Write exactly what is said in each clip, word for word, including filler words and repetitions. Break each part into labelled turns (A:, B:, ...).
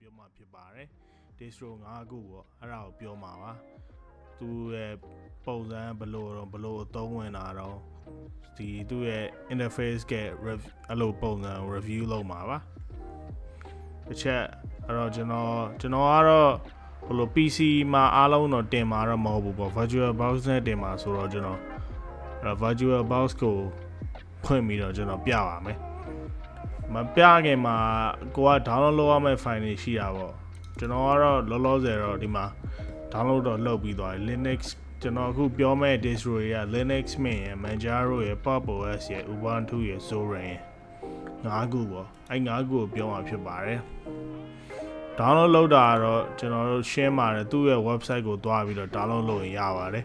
A: ပြောမှာဖြစ်ပါတယ် distro ၅ခုပေါ့အဲ့ဒါကိုပြောမှာပါသူရဲ့ပုံစံဘလို့တော့ဘလို့အသုံးဝင်တာတော့ဒီသူရဲ့ interface ကအဲ့လိုပုံစံ review လုပ်မှာပါတစ်ချက်အဲ့တော့ကျွန်တော်ကျွန်တော်ကတော့ဘလို့ P C မှာအားလုံးတော့တင်မှာတော့မဟုတ်ဘူးပေါ့ virtual box နဲ့တင်မှာဆိုတော့ကျွန်တော်အဲ့ virtual box ကိုဖွင့်ပြီးတော့ကျွန်တော်ပြပါမယ်မပြခင်မှာကိုက download လုပ်ရမယ့် file တွေရှိတာပေါ့ကျွန်တော်ကတော့လောလောဆယ်တော့ဒီမှာ download တော့လုပ်ပြီးသွားပြီ Linux ကျွန်တော်အခုပြောမဲ့ distro တွေက Linux Mint ရယ် Manjaro ရယ် Pop O S ရယ် Ubuntu ရယ် Zorin ရယ်၅ခုပေါ့အဲ့၅ခုကိုပြောမှာဖြစ်ပါတယ် download လုပ်တာတော့ကျွန်တော်တို့ share ပါတယ်သူ့ရဲ့ website ကိုသွားပြီးတော့ download လုပ်ရင်ရပါတယ်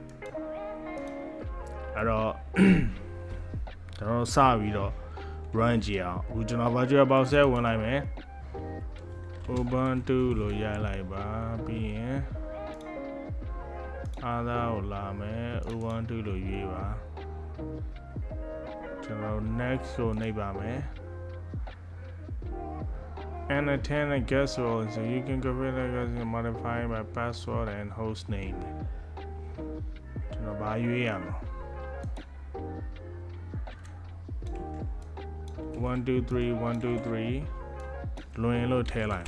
A: အဲ့တော့ကျွန်တော်စပြီးတော့ run ကြည့်အောင်အခုကျွန်တော် virtual box ထဲဝင်လိုက်မယ် Ubuntu လို့ရိုက်လိုက်ပါပြီးရင်အားသာကိုလာမယ် Ubuntu လို့ရွေးပါကျွန်တော် next ကိုနှိပ်ပါမယ် and attend a guest role so you can configure the modify by password and host name ကျွန်တော်ဘာရွေးရမလဲ one two three one two three လွင်လို့ထည့်လိုက်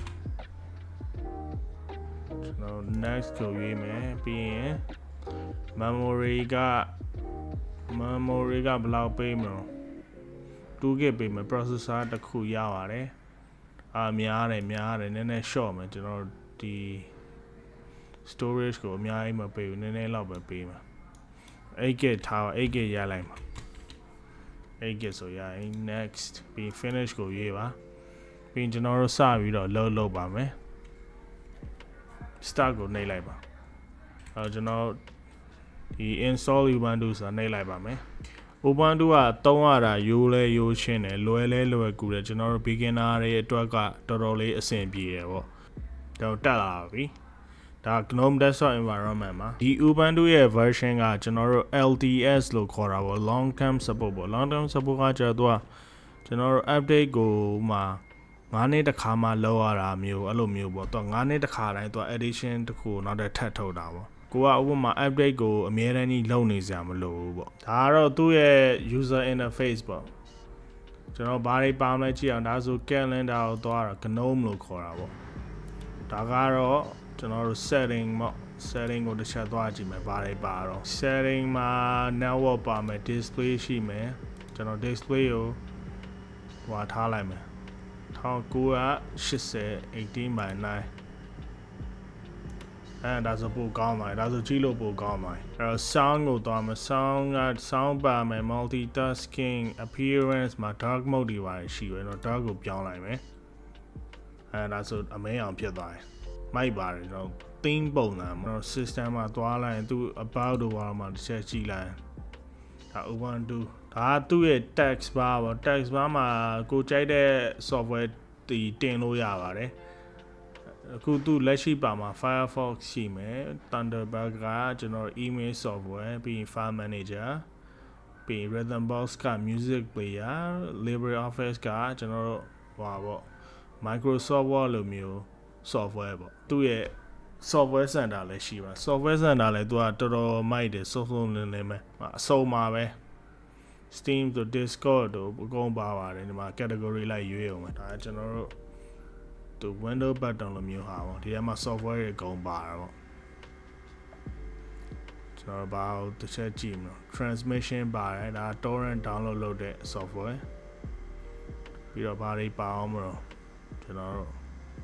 A: ကျွန်တော် next ကိုရွေးမယ်ပြီးရင် memory က memory ကဘယ်လောက်ပေးမလဲtwo gig ပေးမယ် processor တစ်ခုရပါတယ်အာများတယ်များတယ်နည်းနည်း short မယ်ကျွန်တော်ဒီ storage ကိုအများကြီးမပေးဘူးနည်းနည်းလောက်ပဲပေးမှာeight gig ထားပါeight gig ရလိုက်မှာeight gig ဆိုရရင် next ပြီး finish ကိုရွေးပါပြီးကျွန်တော်တို့စပြီးတော့ load လုပ်ပါမယ် start ကိုနှိပ်လိုက်ပါအဲကျွန်တော်ဒီ install Ubuntu ဆိုတာနှိပ်လိုက်ပါမယ် Ubuntu ကသုံးရတာရိုးလဲရိုးရှင်းတယ်လွယ်လဲလွယ်ကူတယ်ကျွန်တော်တို့ beginner တွေအတွက်ကတော်တော်လေးအဆင်ပြေတယ်ပေါ့တော့တက်လာပြီဒါ GNOME desktop environment မှာဒီ Ubuntu ရဲ့ version ကကျွန်တော်တို့ L T S လို့ခေါ်တာပေါ့ long term support ပေါ့ long term support ကကျတော့ကျွန်တော်တို့ update ကိုမှာ၅နှစ်တစ်ခါမှလောက်ရတာမျိုးအဲ့လိုမျိုးပေါ့တော့၅နှစ်တစ်ခါတိုင်းတော့ edition တစ်ခုနောက်တစ်ထပ်ထုတ်တာပေါ့ကိုကဥပမာ update ကိုအမြဲတမ်းကြီးလုပ်နေစရာမလိုဘူးပေါ့ဒါကတော့သူ့ရဲ့ user interface ပေါ့ကျွန်တော်ဘာတွေပါမလဲကြည့်အောင်ဒါဆို calendar ကိုသွားတာ GNOME လို့ခေါ်တာပေါ့ဒါကတော့ကျွန်တော်တို့ setting ပေါ့ setting ကိုတစ်ချက်သွားကြည့်မယ်ဘာတွေပါတော့ setting မှာ network ပါမယ် display ရှိမယ်ကျွန်တော် display ကိုဟိုထားလိုက်မယ်one thousand eighty eighteen by nine အဲ့ဒါဆိုပိုကောင်းပါတယ်ဒါဆိုကြည့်လို့ပိုကောင်းပါတယ်အဲ့တော့ sound ကိုသွားမယ် sound က sound ပါမယ် multitasking appearance မှာ dark mode တွေပါရှိတယ်နော် dark ကိုပြောင်းလိုက်မယ်အဲ့ဒါဆိုအမဲအောင်ဖြစ်သွားတယ်မိုက်ပါတယ်ကျွန်တော် theme ပုံစံမှာ system မှာသွားလိုက်ရင်သူ about တို့ဘာမှတစ်ချက်ကြည့်လိုက်ဒါ Ubuntu ဒါသူ့ရဲ့ text bar ပေါ့ text bar မှာကိုကြိုက်တဲ့ software တီတင်လို့ရပါတယ်အခုသူလက်ရှိပါမှာ Firefox ရှိမယ် Thunderbird ကကျွန်တော် email software ပြီးရင် file manager ပြီး Rhythmbox က music player LibreOffice ကကျွန်တော်တို့ဟိုပါပေါ့ Microsoft Word လိုမျိုး software ပေါ့သူ့ရဲ့ software center လည်းရှိပါ software center လည်းသူကတော်တော်မိုက်တယ် software လင်းလင်းပဲအစုံပါပဲSteam တို့ Discord တို့အကုန်ပါပါတယ်ဒီမှာ category လိုက်ရွေးအောင်ဒါကျွန်တော်တို့သူ window button လိုမျိုးဟာပေါ့ဒီထဲမှာ software တွေအကုန်ပါတာပေါ့ကျွန်တော်ဘာလို့တစ်ချက်ကြည့်မလို့ transmission ပါတယ်ဒါ torrent download လုပ်တဲ့ software ပြီးတော့ဘာတွေပါအောင်မလို့ကျွန်တော်တို့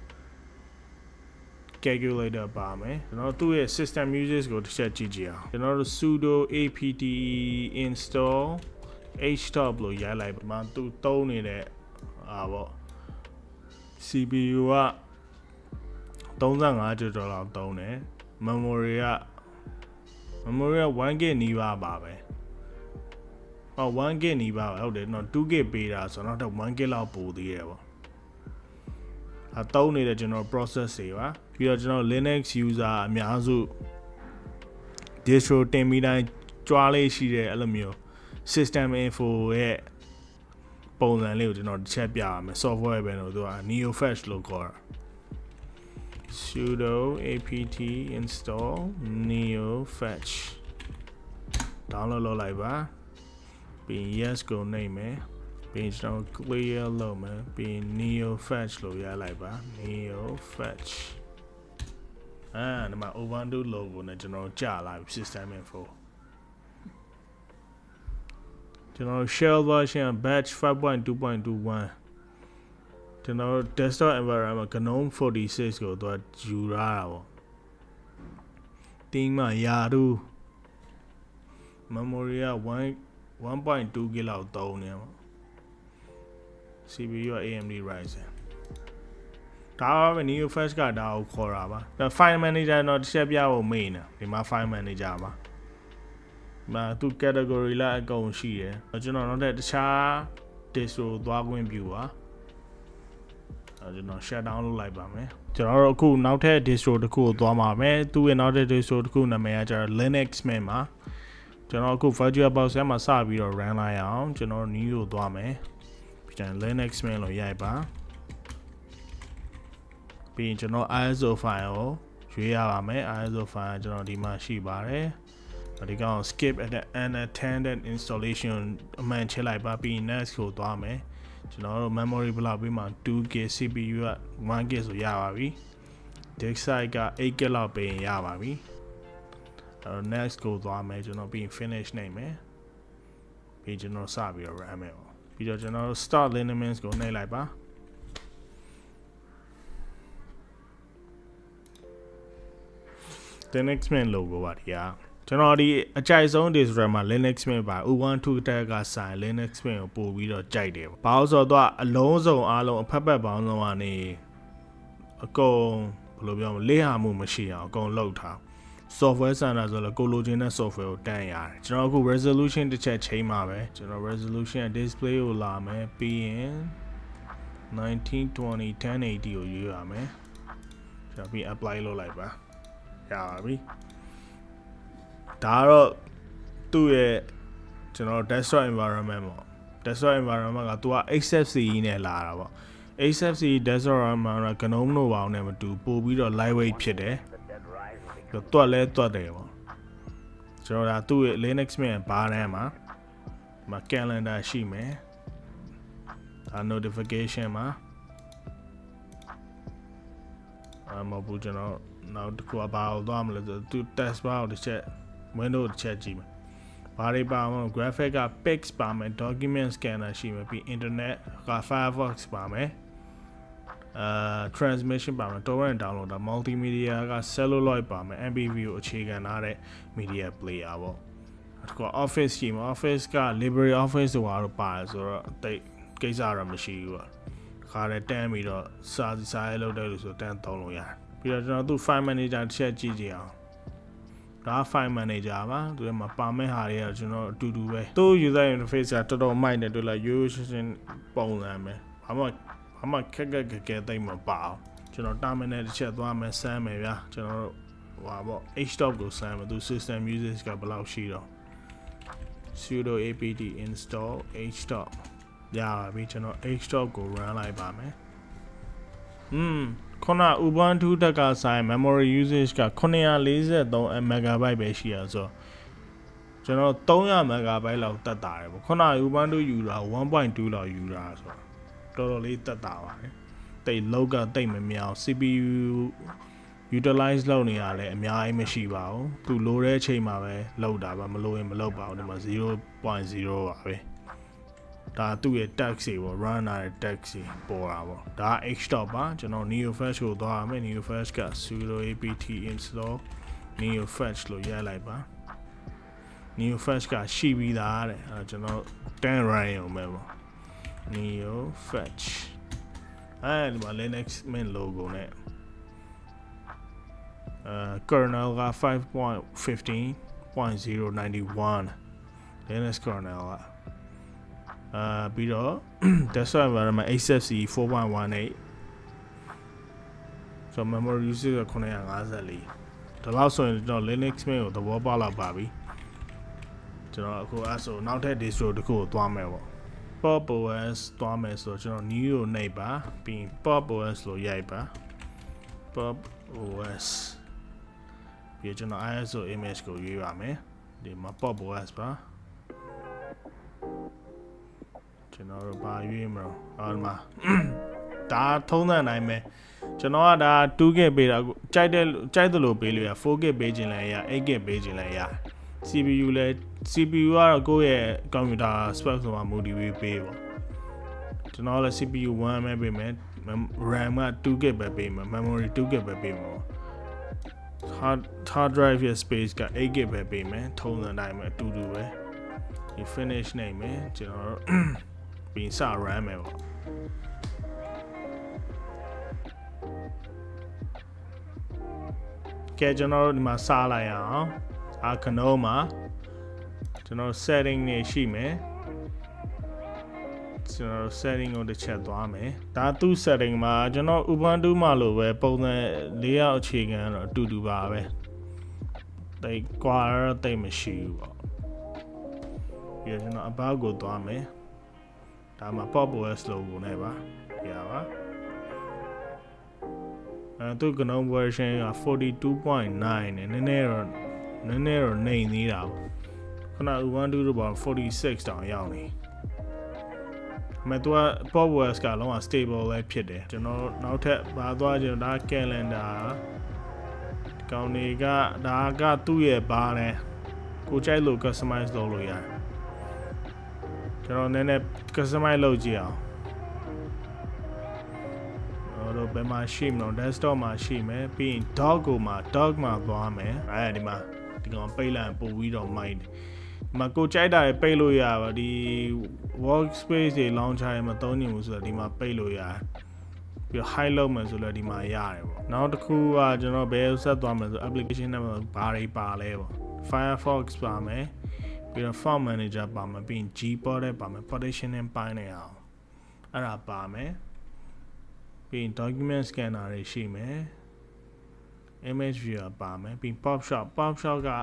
A: calculator ပါမယ်ကျွန်တော်သူ့ရဲ့ system usage ကိုတစ်ချက်ကြည့်ကြည့်အောင်ကျွန်တော်တို့ sudo apt install htop လို့ရိုက်လိုက်ပါသူသုံးနေတဲ့အာပေါ့ C P U ကthirty-fiveကျော်လောက်သုံးတယ် memory က memory ကone gig နီးပါးပါပဲဟောone gig နီးပါးပဲဟုတ်တယ်နော်two gig ပေးတာဆိုတော့တော့one gig လောက်ပိုသေးတယ်ပေါ့အသုံးနေတဲ့ကျွန်တော် process တွေပါပြီးတော့ကျွန်တော် Linux user အများစု distro တင်ပြီးတိုင်းကြွားလေးရှိတဲ့အဲ့လိုမျိုး system info ရဲ့ပုံစံလေးကိုကျွန်တော်တစ်ချက်ပြရမယ် software ပဲလို့သူက NeoFlash လို့ခေါ်တာ sudo apt install neo fetch download လုပ်လိုက်ပါပြီး yes ကိုနှိပ်မယ်ပြီးကျွန်တော် clear လုပ်မယ်ပြီး neo fetch လို့ရလိုက်ပါ neo fetch အာဒီမှာ ubuntu logo နဲ့ကျွန်တော်ကြာလာပြီ system info ကျွန်တော် shell version batch five point two point two one ကျွန်တော် desktop environment GNOME forty-six ကိုတော့ယူရတာပေါ့တင်းမှာယာတူ memory ကone point two gig လောက်သုံးနေပေါ့ C P U က A M D Ryzen ဒါပဲ neo fetch ကဒါကိုခေါ်တာပါဒါ file manager တော့တစ်ချက်ပြဖို့မေ့နေဒီမှာ file manager ပါမှာသူ category လာအကုန်ရှိတယ်ကျွန်တော်နောက်တဲ့တခြား distro သွားခွင့်ပြုပါအဲကျွန်တော် shut down လုပ်လိုက်ပါမယ်ကျွန်တော်တို့အခုနောက်ထပ် distro တစ်ခုကိုသွားမှာမယ်သူ့ရဲ့နောက်ထပ် distro တစ်ခုနာမည်ကကျတော့ Linux Mint ပါကျွန်တော်အခု virtual box ထဲမှာစပြီးတော့ run လိုက်အောင်ကျွန်တော် new ကိုသွားမယ်ပြီးရင် Linux Mint လို့ရိုက်ပါပြီးရင်ကျွန်တော် I S O file ကိုရွေးရပါမယ် I S O file ကျွန်တော်ဒီမှာရှိပါတယ်ဒီကောင် skip at the unattended installation အမှန်ချက်လိုက်ပါပြီး next ကိုသွားမယ်ကျွန်တော်တို့ memory ဘယ်လောက်ပြီးမှtwo gig C P U ကone gig ဆိုရပါပြီ disk size ကeight gig လောက်ပေးရင်ရပါပြီအဲ next ကိုသွားမယ်ကျွန်တော်ပြီး finish နိုင်မယ်ပြီးကျွန်တော်စပြီးတော့ run မယ်ပြီးတော့ကျွန်တော် start Linux ကိုနှိပ်လိုက်ပါ Linux Mint logo ပါဒီကကျွန်တော်ဒီအကြိုက်ဆုံး distro မှာ Linux Mint ပါ ubuntu တက်ကဆိုင် Linux Mint ကိုပို့ပြီးတော့ကြိုက်တယ်ဘာလို့ဆိုတော့အလုံးစုံအားလုံးအဖက်ဖက်ပေါင်းစုံကနေအကုန်ဘယ်လိုပြောမလဲလေးဟာမှုမရှိအောင်အကုန်လုပ်ထား software center ဆိုတော့ကိုလိုချင်တဲ့ software ကိုတန်းရတယ်ကျွန်တော်အခု resolution တစ်ချက်ချိန်ပါပဲကျွန်တော် resolution display ကိုလာမယ်ပြီးရင် nineteen twenty ten eighty ကိုရွေးရမယ်ကျွန်တော်ပြီး apply လုပ်လိုက်ပါရပါပြီဒါတော့သူ့ရဲ့ကျွန်တော် desktop environment ပေါ့ desktop environment ကသူက X F C E နဲ့လာတာပေါ့ X F C E desktop environment က GNOME လို့ပေါင်းနဲ့မတူပို့ပြီးတော့ lightweight ဖြစ်တယ်တွတ်လဲတွတ်တယ်ပေါ့ကျွန်တော်ဒါသူ့ရဲ့ Linux Mint ဘားထဲမှာမှာ calendar ရှိမယ်ဒါ notification မှာအမဘူးကျွန်တော်နောက်တစ်ခုကဘာလို့သွားမလဲဆိုသူ test bar ကိုတစ်ချက် window တစ်ချက်ကြည့်မယ်ဘာတွေပါမလဲ graphic က pix ပါမယ် document scanner ရှိမယ်ပြီး internet က Firefox ပါမယ်အာ transmission ပါမယ် torrent download တာ multimedia က celluloid ပါမယ် M P V ကိုအခြေခံထားတဲ့ media player ပေါ့အခုက office ရှိမှာ office က LibreOffice ဆိုတာတော့ပါတယ်ဆိုတော့တိတ်ကိစ္စတော့မရှိဘူးပေါ့ခါတဲ့တန်းပြီးတော့စာစာရေးလုပ်တယ်လို့ဆိုတန်းသုံးလို့ရတယ်ပြီးတော့ကျွန်တော်သူ file manager တစ်ချက်ကြည့်ကြည့်အောင်ဒါ file manager ပါသူကမှာပါမဲ့ဟာတွေကကျွန်တော်အတူတူပဲသူ user interface ကတော်တော်မိုက်တယ်တွေ့လား ရိုးရိုးရှင်းရှင်းပုံစံပဲဘာမှဘာမှခက်ခက်ခက်ခဲသိမ့်မပါအောင်ကျွန်တော် terminal တစ်ချက်သွားမယ်စမ်းမယ်ဗျာကျွန်တော်တို့ဟိုပေါ့ htop ကိုစမ်းမယ်သူ system usage ကဘယ်လောက်ရှိတော့ sudo apt install htop ရပါပြီကျွန်တော် htop ကို run လိုက်ပါမယ်อืมခုန ubuntu တက်ကဆိုင် memory usage ကnine forty-three မက်ဂါဘိုက်ပဲရှိရဆိုတော့ကျွန်တော်three hundredမက်ဂါဘိုက်လောက်တက်တာတယ်ပေါ့ခုန ubuntu ယူတာone point two လောက်ယူတာဆိုတော့တော်တော်လေးတက်တာပါတယ်တိတ်လောက်ကတိတ်မမြောင် C P U utilize လုပ်နေရလဲအများကြီးမရှိပါဘူးသူလိုတဲ့အချိန်မှာပဲလောက်တာပါမလိုရင်မလောက်ပါဘူးဒီမှာzero point zero ပါပဲဒါသူ့ရဲ့ tax တွေပေါ့ run ရတဲ့ tax တွေပေါ်တာပေါ့ဒါ htop ပါကျွန်တော် neo fetch ကိုသွားရမယ် neo fetch က sudo apt install neo fetch လို့ရိုက်လိုက်ပါ neo fetch ကရှိပြီးသားတဲ့အဲကျွန်တော်ten run ရုံပဲပေါ့ neo fetch အဲဒီမှာ Linux Mint logo နဲ့အဲ kernel ကfive point fifteen point zero ninety-one Linux kernel ကအာပြီးတော့ desktop environment X F C E four point eighteen ဆို memory usage ကnine fifty-fourဒါလောက်ဆိုရင်ကျွန်တော် Linux Mint ကိုသဘောပေါက်လာပါပြီကျွန်တော်အခုအဲဆိုနောက်ထပ် distro တစ်ခုကိုသွားမယ်ပေါ့ pop O S သွားမယ်ဆိုတော့ကျွန်တော် new ကိုနှိပ်ပါပြီး pop O S လို့ရိုက်ပါ pop O S ပြီးကျွန်တော် I S O image ကိုရွေးပါမယ်ဒီမှာ pop O S ပါကျွန်တော်တို့ဘာရွေးမလို့အော်ဒီမှာဒါထုံးတဲ့အတိုင်းပဲကျွန်တော်ကဒါ two K ပေးတာကြိုက်တဲ့ကြိုက်သလိုပေးလို့ရ four K ပေးခြင်းလည်းရ eight K ပေးခြင်းလည်းရ C P U လည်း C P U ကတော့ကိုယ့်ရဲ့ computer spec ဆိုမှာ motivate ပေးပေါ့ကျွန်တော်လည်း C P U one ပဲပေးမယ် RAM က two K ပဲပေးမယ် memory two K ပဲပေးမယ် hard hard drive ရဲ့ space က eight K ပဲပေးမယ်ထုံးတဲ့အတိုင်းပဲအတူတူပဲဒီ finish နိုင်မယ်ကျွန်တော်ပြီးစ RAM မယ်ပေါ့ကဲကျွန်တော်တို့ဒီမှာစားလိုက်အောင်အခဏမှာကျွန်တော် setting တွေရှိမယ်ကျွန်တော် setting ကိုတစ်ချက်သွားမယ်ဒါသူ့ setting မှာကျွန်တော် Ubuntu မှာလိုပဲပုံစံလေးယောက်အခြေခံတော့အတူတူပါပဲတိတ်ကွာတော့တိတ်မရှိဘူးပေါ့ပြီးတော့ကျွန်တော်အဘောက်ကိုသွားမယ်ဒါမှ pop O S logo နဲ့ပါရပါအဲသူကနုံ version က forty-two point nine နဲ့နည်းနည်းတော့နည်းနည်းတော့နေနေတာပေါ့ခုန Ubuntu တို့ပါforty-sixတောင်ရောက်နေအမေတော့ pop O S ကလုံးဝ stable ပဲဖြစ်တယ်ကျွန်တော်နောက်ထပ်ဘာသွားကြဒါ calendar ကောင်းနေကဒါကသူ့ရဲ့ဘာလဲကိုကြိုက်လို့ customize လုပ်လို့ရတယ်ကျွန်တော်နည်းနည်း customize လုပ်ကြည့်အောင်တော့ဘယ်မှာရှိမလို့ desktop မှာရှိမယ်ပြီးရင် dog ကိုမှာ dog မှာသွားမယ်အဲဒီမှာဒီကောင်ပိတ်လိုက်ပို့ပြီးတော့မိုက်ဒီမှာကိုကြိုက်တာပိတ်လို့ရပါဒီ workspace တွေ launcher တွေမသုံးနိုင်ဘူးဆိုတော့ဒီမှာပိတ်လို့ရတယ်ပြီး hide လုပ်မယ်ဆိုလည်းဒီမှာရတယ်ပေါ့နောက်တစ်ခုကကျွန်တော်ဘယ်ဆက်သွားမလဲဆို application နဲ့ဘာတွေပါလဲပေါ့ Firefox ပါမယ်ပြီးတော့ font manager ပါမယ်ပြီးရင် Gpod ပါမယ် partitioning ပိုင်းနေအောင်အဲ့ဒါပါမယ်ပြီးရင် document scanner တွေရှိမယ် image viewer ပါမယ်ပြီး pop shop pop shop က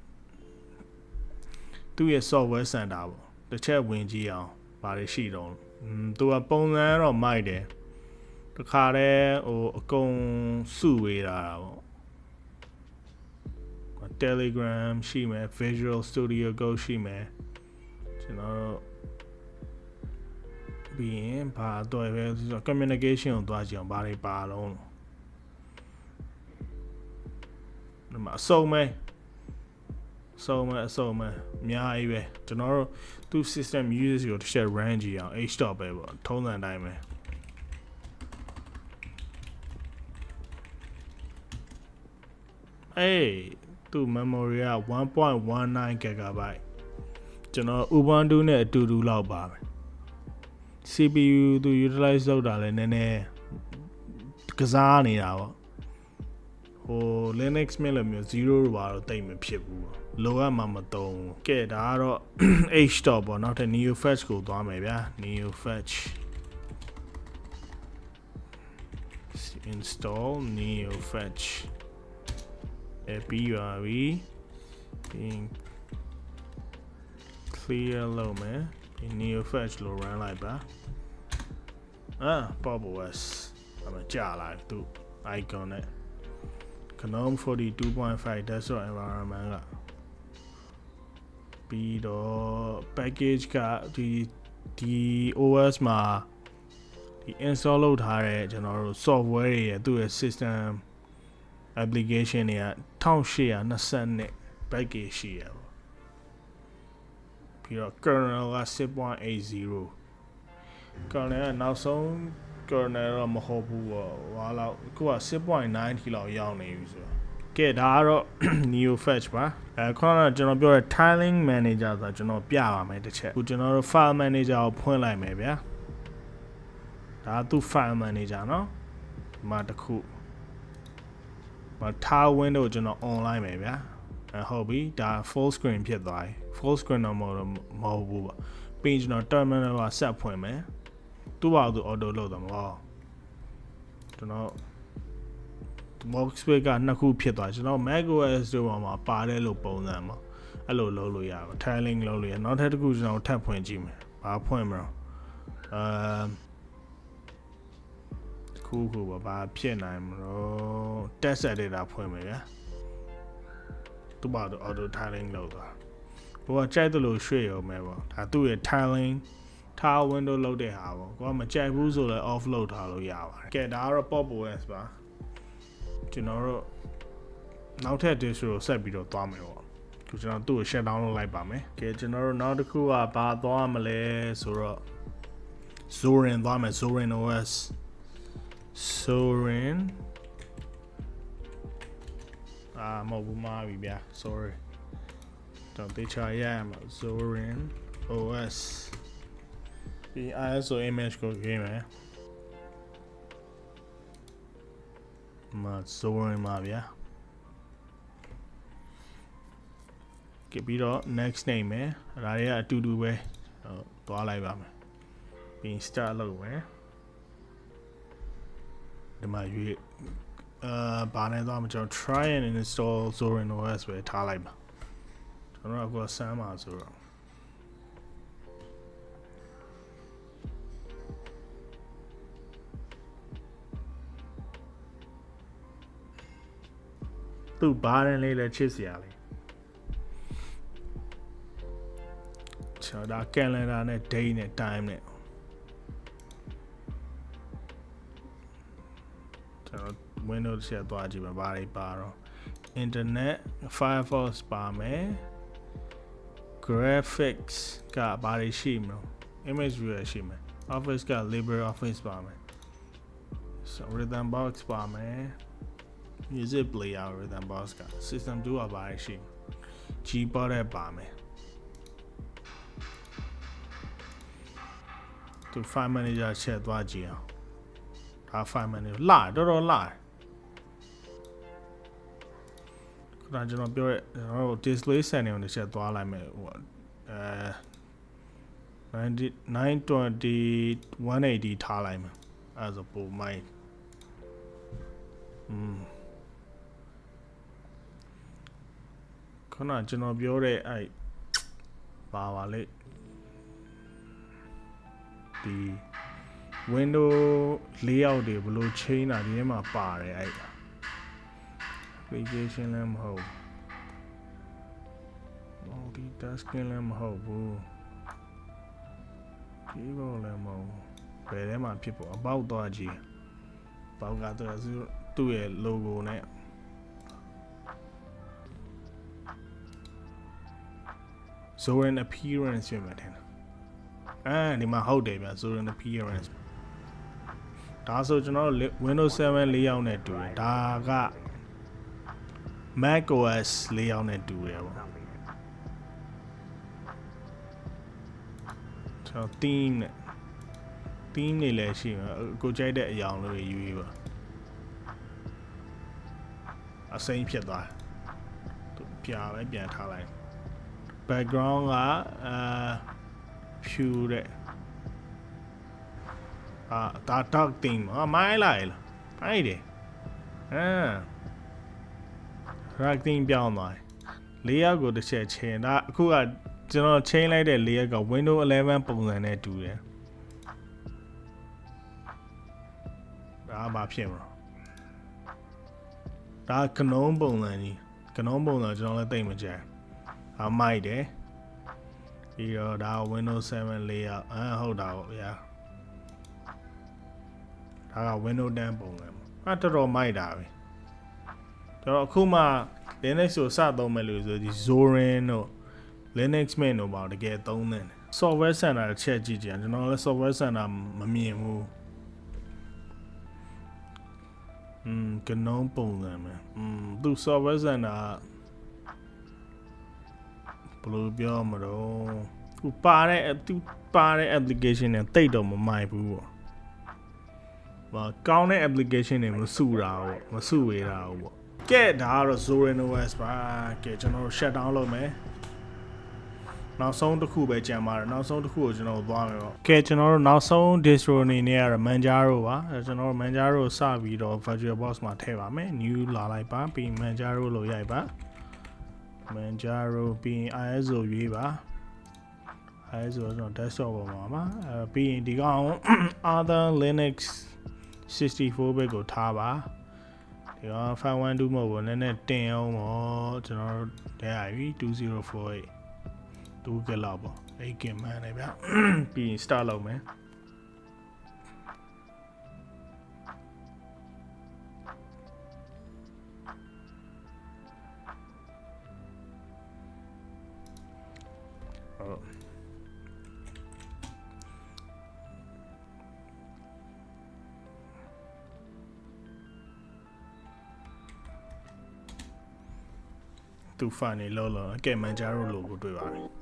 A: သူ့ရဲ့ software center ပေါ့တစ်ချက်ဝင်ကြည့်အောင်ဘာတွေရှိတော့သူကပုံစံတော့မိုက်တယ်တခါတည်းဟိုအကုန်စုဝေးတာပေါ့ Telegram ရှိမယ် Visual Studio Code ရှိမယ်ကျွန်တော်တို့ပြီးရင်ဘာတော့ပဲ communication ကိုသွားကြည့်အောင်ဘာတွေပါလုံးဒီမှာအစုံမဲအစုံမဲအစုံမဲအများကြီးပဲကျွန်တော်တို့သူ့ system users ကိုတစ်ချက် run ကြည့်အောင် h stop ပဲပေါ့ထုံးစံအတိုင်းပဲအေးသူ့ memory က one point one nine gigabyte ကျွန်တော် Ubuntu နဲ့အတူတူလောက်ပါပဲC P U သူ utilize လုပ်တာလည်းနည်းနည်းကစားနေတာပေါ့ဟို Linux မြက်လို့မျိုးzero ဘာတော့တိတ်မဖြစ်ဘူးလိုအပ်မှမသုံးဘူးကဲဒါကတော့ H stop ပေါ့နောက်ထပ် NeoFetch ကိုသွားမယ်ဗျာ NeoFetch install NeoFetch အဲပြီးပါပြီပြီး clear လုပ်မယ် NeoFetch လို့ run လိုက်ပါအာ pop O S အမကြာလာသူ icon နဲ့ GNOME forty-two point five desktop environment ကပြီးတော့ package ကဒီဒီ O S မှာဒီ install လုပ်ထားတဲ့ကျွန်တော်တို့ software တွေရဲ့သူ့ရဲ့ system application တွေကeighteen twenty-two package ရှိရပါပြီးတော့ kernel ကsix point eight zero kernel ကနောက်ဆုံး kernel တော့မဟုတ်ဘူးပေါ့ဟာလောက်အခုကsix point nineထိလောက်ရောက်နေပြီဆိုတော့ကဲဒါကတော့ NeoFetch ပါအဲခုနကကျွန်တော်ပြောတဲ့ tiling manager ဆိုတာကျွန်တော်ပြပါမယ်တစ်ချက်အခုကျွန်တော်တို့ file manager ကိုဖွင့်လိုက်မယ်ဗျာဒါသူ file manager เนาะဒီမှာတစ်ခုမထား window ကျွန်တော် online မယ်ဗျာအဲဟုတ်ပြီဒါ full screen ဖြစ်သွားပြီ full screen တော့မဟုတ်မဟုတ်ဘူးပေါ့ပြီးကျွန်တော် terminal ကဆက်ဖွင့်မယ်သူ့ဘာသူ auto လုပ်တော့မဟုတ်ကျွန်တော် workspace ကနှစ်ခုဖြစ်သွားကျွန်တော် macOS တို့ပေါ်မှာပါတယ်လို့ပုံစံမှာအဲ့လိုလုပ်လို့ရပါ tiling လုပ်လို့ရနောက်ထပ်တစ်ခုကျွန်တော်ထပ်ဖွင့်ကြည့်မယ်ဘာဖွင့်မလို့အဲခုခုပါဘာဖြစ်နိုင်မလို့ test editor ဖွင့်မယ်ဗျာသူ့ဘာလို့ auto tiling လုပ်သွားဟိုကကြိုက်တယ်လို့ရွှေ့ရုံပဲပေါ့ဒါသူ့ရဲ့ tiling ထား window လုပ်တဲ့ဟာပေါ့ကိုကမကြိုက်ဘူးဆိုလည်း off လုပ်ထားလို့ရပါတယ်ကဲဒါကတော့ pop os ပါကျွန်တော်တို့နောက်ထပ် distro ကိုဆက်ပြီးတော့သွားမယ်ပေါ့ခုကျွန်တော်သူ့ကို shut down လုပ်လိုက်ပါမယ်ကဲကျွန်တော်တို့နောက်တစ်ခုကဘာသွားမလဲဆိုတော့ Zorin သွားမယ် Zorin os Zorin အာမဟုတ်ဘူးမှားပြီဗျာ sorry တော့တေချာရမှာ Zorin os ဒီ I S O image ကိုရေးမယ်မှာ Zorin မှာဗျာကဲပြီးတော့ next name ပဲဒါတွေကအတူတူပဲဟိုသွားလိုက်ပါမယ်ပြီး start လုပ်မယ်ဒီမှာရွေးအာဘာနဲ့သွားမကျွန်တော် try and install Zorin os ပဲထားလိုက်ပါကျွန်တော်အခုဆမ်းပါဆိုတော့သူ့ဘာနဲ့လေးလည်းချစ်စရာလေးကျွန်တော်ဒါ calendar နဲ့ date နဲ့ time နဲ့ကျွန်တော် Windows ဆက်သွားကြည့်မှာဘာတွေပါတော့ internet Firefox ပါမယ် graphics ကဘာတွေရှိမလို့ image viewer ရှိမယ် office က LibreOffice ပါမယ် so rhythm box ပါမယ် music player rhythm box က system two ကဘာတွေရှိ Gboard ပါမယ်သူ file manager ချက်သွားကြည့်အောင်ဒါ file manager လာတော်တော်လာဒါကျွန်တော်ပြောရဲကျွန်တော်တို့ display setting ကိုတစ်ချက်သွားလိုက်မယ်ဟိုအဲnine twenty one eightyထားလိုက်မယ်အဲဆိုပုံမိုင်းอืมခုနကျွန်တော်ပြောတဲ့အဲပါပါလေဒီ window layout တွေဘယ်လို change တာဒီထဲမှာပါတယ်အဲ့ application လည်းမဟုတ် multitasking လည်းမဟုတ်ဘူး keyboard လည်းမဟုတ်ဘယ်ထဲမှာဖြစ်ပေါ် about သွားကြည့် about ကတော့သူ့ရဲ့ logo နဲ့ Zorin appearance ဖြစ်မှာတယ်အဲဒီမှာဟုတ်တယ်ဗျ Zorin appearance ဒါဆိုကျွန်တော်တို့ Windows seven layout နဲ့တူတယ်ဒါက macOS layout နဲ့တူတယ်ပေါ့ကျွန်တော် theme နဲ့ theme တွေလည်းရှိမှာကိုကြိုက်တဲ့အရာလို့ယူရေးပါအစိမ်းဖြစ်သွားတယ်ပြာပဲပြန်ထားလိုက် background ကအာဖြူတဲ့အာဒါ dark theme อ่ะမိုင်းလိုက်လားမိုင်းတယ်အာ dark theme ပြောင်းသွားတယ် layer ကိုတစ်ချက်ချင်းဒါအခုကကျွန်တော်ချင်းလိုက်တဲ့ layer က Windows eleven ပုံစံနဲ့တူတယ်ဒါဘာဖြစ်မလို့ဒါကနုံးပုံစံကြီးကနုံးပုံစံကျွန်တော်လည်းသိမကြဘူးအမိုက်တယ်ပြီးတော့ဒါ Windows seven layout အာဟုတ်တာပေါ့ဗျာဒါက Windows ten ပုံစံပေါ့အဲ့တော်တော်မိုက်တာပဲကျွန်တော်အခုမှ Linux ကိုစသုံးမယ်လို့ဆိုဒီ Zorin တို့ Linux Mint တို့ပါတကယ်သုံးတယ် Software Center တစ်ချက်ကြည့်ကြကျွန်တော်လည်း Software Center မမြင်ဘူးอืมကနုံးပုံစံပဲอืมသူ Software Center ဘယ်လိုပြောမလို့သူပါတဲ့သူပါတဲ့ application တွေတိတ်တော့မမိုက်ဘူးပေါ့ဘာကောင်းတဲ့ application တွေမစုတာပေါ့မစုဝေးတာပေါ့ကဲဒါကတော့ Zorin os ပါကဲကျွန်တော်တို့ shut down လုပ်မယ်နောက်ဆုံးတစ်ခုပဲကြံပါတယ်နောက်ဆုံးတစ်ခုကိုကျွန်တော်သွားမယ်ပေါ့ကဲကျွန်တော်တို့နောက်ဆုံး distro အနေနဲ့ကတော့ Manjaro ပါကျွန်တော်တို့ Manjaro စပြီးတော့ VirtualBox မှာထည့်ပါမယ် new လာလိုက်ပါပြီး Manjaro လို့ရိုက်ပါ Manjaro ပြီး I S O ရွေးပါ I S O ကျွန်တော် desktop ပေါ်မှာပါအဲပြီးရင်ဒီကောင် other Linux sixty-four bit ကိုထားပါဒီကfive one twoမဟုတ်ဘူးနည်းနည်းတင်အောင်ပေါ့ကျွန်တော်တို့တဲရပြီtwo zero four eight twoကလောက်ပေါ့အဲ့ကင်မှန်းနေဗျပြီးရင် start လုပ်မယ်ဟုတ်သူဖာနေလို့လို့ကဲမန်ဂျာရိုလိုကိုတွေ့ပါပြီ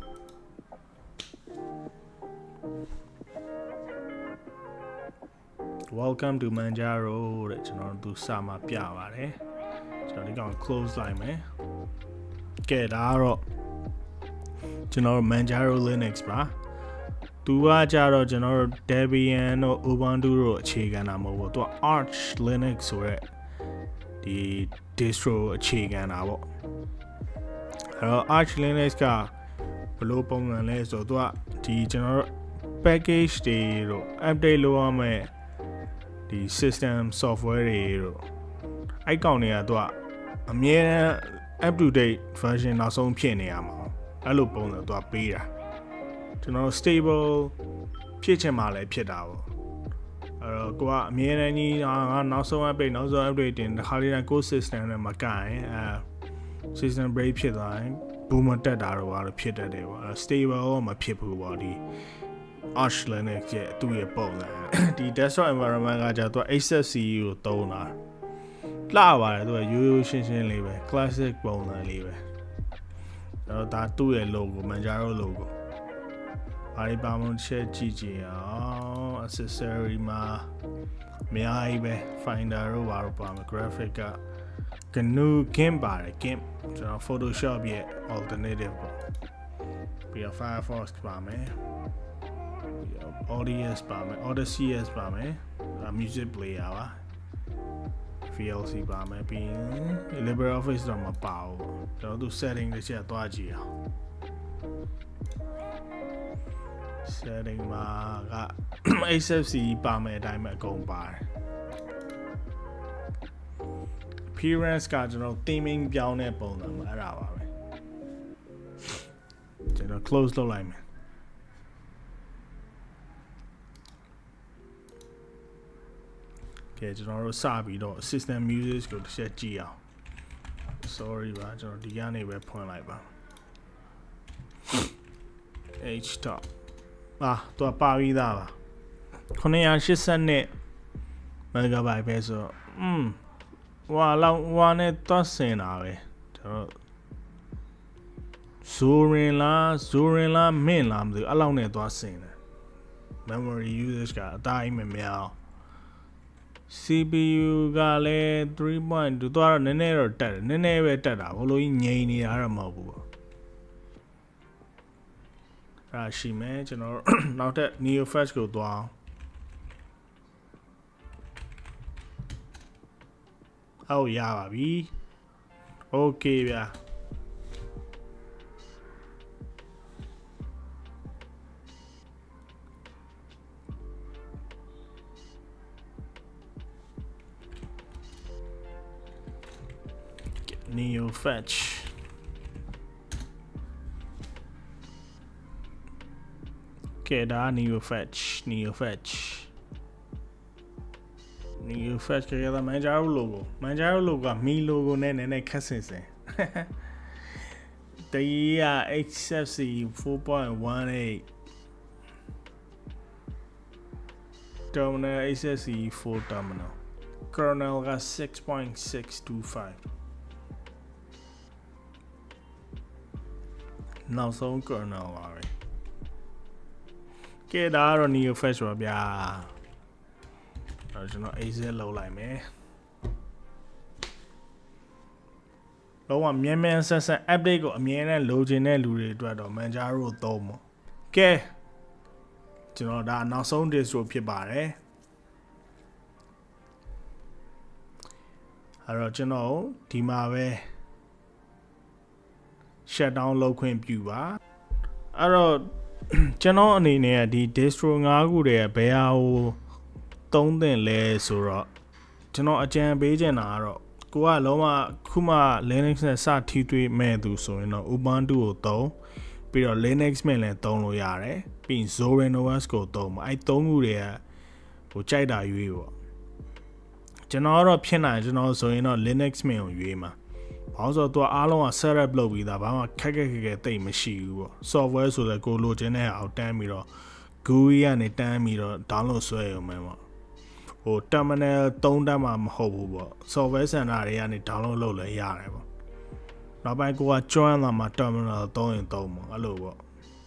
A: Welcome to Manjaro တဲ့ကျွန်တော်တို့စာမှာပြပါတယ်ကျွန်တော်ဒီကောင် close လိုက်မယ်ကဲဒါကတော့ကျွန်တော် Manjaro Linux ပါသူကကြတော့ကျွန်တော်တို့ Debian တို့ Ubuntu တို့အခြေခံတာမဟုတ်ဘူးသူက Arch Linux ဆိုတဲ့ဒီ distro အခြေခံတာပေါ့အဲ့တော့ Arch Linux ကဘယ်လိုပုံစံလဲဆိုတော့သူကဒီကျွန်တော်တို့ package တွေတို့ update လုပ်ရမယ်ဒီ system software တွေတို့အဲ့ကောင်တွေကသူကအမြဲတမ်း up to date version နောက်ဆုံးဖြစ်နေရမှာအဲ့လိုပုံစံသူကပေးတာကျွန်တော် stable ဖြစ်ချင်မှလည်းဖြစ်တာပေါ့အဲ့တော့ကိုကအမြဲတမ်းကြီးငါနောက်ဆုံး update နောက်ဆုံး update တင်တစ်ခါလေးတိုင်း code system နဲ့မကရင်အဲ system break ဖြစ်သွားရင် boom တက်တာတော့ဘာလို့ဖြစ်တတ်တယ်ပေါ့ stable မဖြစ်ဘူးပေါ့ဒီ Arch Linux ရဲ့သူ့ရဲ့ပုံစံဒီ desktop environment ကကြာသူက H S C ကိုသုံးတာလှပါတယ်သူကရိုးရိုးရှင်းရှင်းလေးပဲ classic ပုံစံလေးပဲအဲ့တော့ဒါသူ့ရဲ့ logo Manjaro logo ဘာတွေပါမလို့ချက်ကြည့်ကြည့်အောင် accessory မှာအများကြီးပဲ finder တို့ဘာလို့ပါမလဲ graphic က ဂနူ gimp ပါတယ် gimp ကျွန်တော် Photoshop ရဲ့ alternative ပေါ့ပြီးတော့ Firefox ပါမယ်Audience ပါမယ် Odyssey ပါမယ် music player ပါ V L C ပါမယ်ပြီးရင် LibreOffice တော့မပါဘူးကျွန်တော်တို့ setting တစ်ချက်သွားကြည့်အောင် setting မှာက H F C ပါမယ်အတိုင်းပဲအကုန်ပါတယ် appearance ကကျွန်တော် theming ပြောင်းတဲ့ပုံစံမှာအဲ့ဒါပါပဲကျွန်တော် close လုပ်လိုက်မယ်ကဲကျွန်တော်တို့စပြီးတော့ system music ကိုတစ်ချက်ကြည့်အောင် sorry ပါကျွန်တော်ဒီကနေပဲဖွင့်လိုက်ပါ H top อ่ะตัวပါပြီးသားပါnine eighty-two မဂါဘိုက်ပဲဆိုอืมဟွာလောက်ဟွာနဲ့သွားဆင်တာပဲကျွန်တော်ဇိုရင်လားဇိုရင်လားမင်းလားမသိဘူးအဲ့လောက်နဲ့သွားဆင်တယ် memory usage ကအတိုင်းမများ C P U ကလည်း three point two သွားတော့နည်းနည်းတော့တက်တယ်နည်းနည်းပဲတက်တာဘလို့ငြိမ်နေတာတော့မဟုတ်ဘူးအဲ့ဒါရှိမယ်ကျွန်တော်နောက်ထပ် NeoFlash ကိုသွားအောင်ဟုတ်ရပါပြီ Okay ဗျာNeoFetch Okay ဒါ NeoFetch NeoFetch NeoFetch ကလည်း Manjaro logo Manjaro logo က Mi logo နဲ့နည်းနည်းခက်ဆင်ဆင်တရား H F C four point one eight terminal H F C four terminal kernel က six point six two fiveနောက်ဆုံး kernel ပါပဲကဲဒါကတော့ NeoFetch ပါဗျာအဲ့တော့ကျွန်တော် exit လုပ်လိုက်မယ်လုံးဝမြန်မြန်ဆက်ဆက် update ကိုအမြဲတမ်းလိုချင်တဲ့လူတွေအတွက်တော့ Manjaro သုံးပေါ့ကဲကျွန်တော်ဒါနောက်ဆုံး distro ဖြစ်ပါတယ်အဲ့တော့ကျွန်တော်ဒီမှာပဲ shut down လုပ်ခွင့်ပြုပါအဲ့တော့ကျွန်တော်အနေနဲ့ဒီ distro fiveခုတည်းဘယ်ဟာကိုသုံးသင့်လဲဆိုတော့ကျွန်တော်အကြံပေးချင်တာကတော့ကိုကလုံးဝခုမှ Linux နဲ့စထိတွေ့မဲ့သူဆိုရင်တော့ Ubuntu ကိုသုံးပြီးတော့ Linux နဲ့လည်းသုံးလို့ရတယ်ပြီးရင် Zorin โอ เอส ကိုသုံးမှာအဲ့သုံးခုတွေကဟိုကြိုက်တာရွေးပေါ့ကျွန်တော်ကတော့ဖြစ်နိုင်ကျွန်တော်ဆိုရင်တော့ Linux နဲ့ကိုရွေးမှာဘာလို့ဆိုတော့သူကအားလုံးက setup လုပ်ပြီးသားဘာမှခက်ခက်ခက်ခက်တိတ်မရှိဘူးပေါ့ software ဆိုတော့ကိုလိုချင်တဲ့အောက်တန်းပြီးတော့ ဂျူအီ ကနေတန်းပြီးတော့ download ဆွဲရုံပဲပေါ့ဟို terminal သုံးတန်းမှမဟုတ်ဘူးပေါ့ software center တွေကနေ download လုပ်လဲရတယ်ပေါ့နောက်ပိုင်းကိုက join လာမှာ terminal သုံးရင်သုံးပေါ့အဲ့လိုပေါ့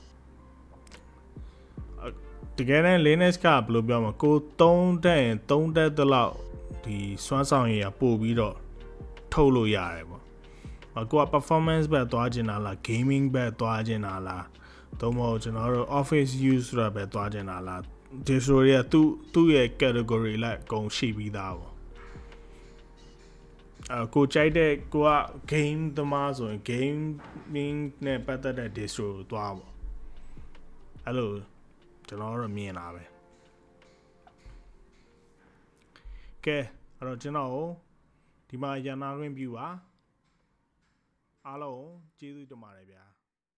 A: တကယ်တမ်း Linux ကဘယ်လိုပြောမလဲကိုသုံးတက်ရင်သုံးတက်တလောက်ဒီစွမ်းဆောင်ရည်ပို့ပြီးတော့ထုတ်လို့ရတယ်ပေါ့ကိုက performance ဘက်သွားချင်တာလား gaming ဘက်သွားချင်တာလားသို့မဟုတ်ကျွန်တော်တို့ office use ဆိုတာပဲသွားချင်တာလား distro တွေကသူ့သူ့ရဲ့ category လိုက်အကုန်ရှိပြီးသားပေါ့အကိုကြိုက်တဲ့ကိုက game သမားဆိုရင် gaming နဲ့ပတ်သက်တဲ့ distro ကိုသွားပေါ့အဲ့လိုကျွန်တော်တို့မြင်တာပဲကဲအဲ့တော့ကျွန်တော်ဒီမှာရန်နာခွင့်ပြုပါအားလုံးကျေးဇူးတင်ပါတယ်ဗျာ